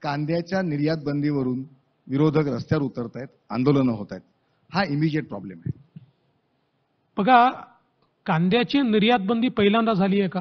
कांद्याच्या निर्यात बंदीवरून विरोधक रस्त्यावर उतरत आहेत, आंदोलनं होत आहेत. हा इमिजिएट प्रॉब्लेम आहे. बघा, कांद्याची निर्यात बंदी पहिल्यांदा झाली आहे का?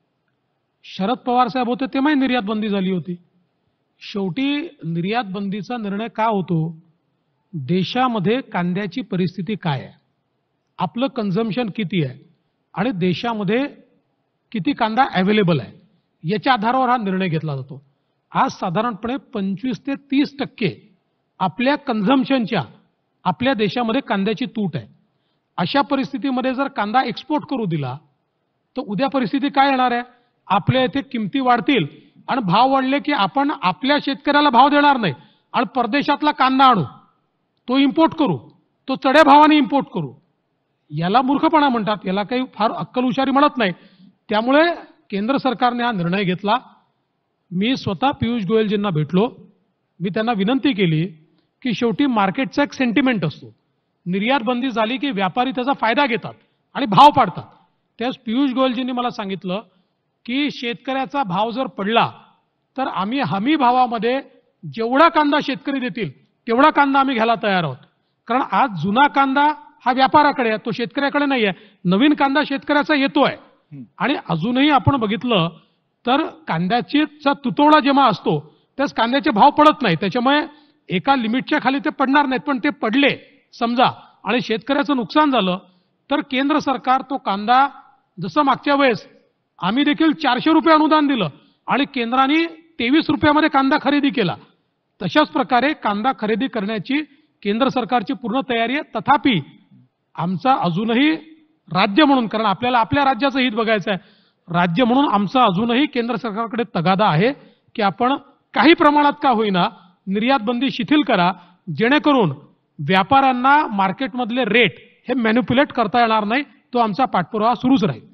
शरद पवार साहेब होते तेव्हाही निर्यात बंदी झाली होती. शेवटी निर्यात बंदीचा निर्णय का होतो? देशामध्ये कांद्याची परिस्थिती काय आहे, आपलं कन्झम्पशन किती आहे आणि देशामध्ये किती कांदा अवेलेबल आहे, याच्या आधारावर हा निर्णय घेतला जातो. आज साधारणपणे 25 ते 30% आपल्या कन्झम्पशनच्या आपल्या देशामध्ये कांद्याची तूट आहे. अशा परिस्थितीमध्ये जर कांदा एक्सपोर्ट करू दिला तर उद्या परिस्थिती काय येणार आहे? आपल्या इथे किमती वाढतील आणि भाव वाढले की आपण आपल्या शेतकऱ्याला भाव देणार नाही आणि परदेशातला कांदा आणू, तो इम्पोर्ट करू, तो चढ्या भावाने इम्पोर्ट करू. याला मूर्खपणा म्हणतात, याला काही फार अक्कलहुशारी म्हणत नाही. त्यामुळे केंद्र सरकारने हा निर्णय घेतला. मी स्वतः पियुष गोयलजींना भेटलो. मी त्यांना विनंती केली की शेवटी मार्केटचा एक सेंटिमेंट असतो. निर्यात बंदी झाली की व्यापारी त्याचा फायदा घेतात आणि भाव पाडतात. त्यास पियुष गोयलजींनी मला सांगितलं की शेतकऱ्याचा भाव जर पडला तर आम्ही हमी भावामध्ये जेवढा कांदा शेतकरी देतील तेवढा कांदा आम्ही घ्यायला तयार आहोत. कारण आज जुना कांदा हा व्यापाराकडे आहे, तो शेतकऱ्याकडे नाही आहे. नवीन कांदा शेतकऱ्याचा येतोय आणि अजूनही आपण बघितलं तर कांद्याचा तुटवडा जेव्हा असतो त्यास कांद्याचे भाव पडत नाही. त्याच्यामुळे एका लिमिटच्या खाली ते पडणार नाहीत, पण ते पडले समजा आणि शेतकऱ्याचं नुकसान झालं तर केंद्र सरकार तो कांदा, जसं मागच्या वेळेस आम्ही देखील 400 रुपये अनुदान दिलं आणि केंद्राने 23 रुपयामध्ये कांदा खरेदी केला, तशाच प्रकारे कांदा खरेदी करण्याची केंद्र सरकारची पूर्ण तयारी आहे. तथापि आमचा अजूनही राज्य म्हणून, कारण आपल्याला आपल्या राज्याचं हित बघायचं आहे, राज्य म्हणून आमचा अजूनही केंद्र सरकारकडे तगादा आहे की आपण काही प्रमाणात का होईना निर्यात बंदी शिथिल करा, जेणेकरून व्यापाऱ्यांना मार्केटमधले रेट हे मॅनिप्युलेट करता येणार नाही. तो आमचा पाठपुरावा सुरूच राहील.